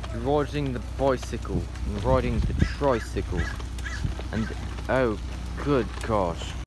riding the bicycle, and riding the tricycle, and oh, good gosh.